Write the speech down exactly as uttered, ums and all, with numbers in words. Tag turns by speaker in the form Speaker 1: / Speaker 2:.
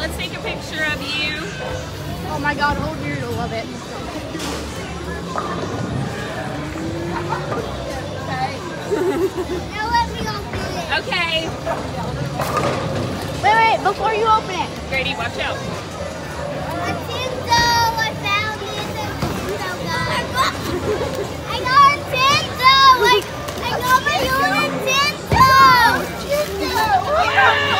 Speaker 1: let's take a picture of you.
Speaker 2: Oh my God, Holden, you're gonna love it.
Speaker 3: Now let me open it.
Speaker 1: Okay.
Speaker 2: Wait, wait, before you open it.
Speaker 1: Grady, watch out.
Speaker 3: A Tinsel, I found it. It's so good. I got a Tinsel. I, I got my own Tinsel. Tinsel.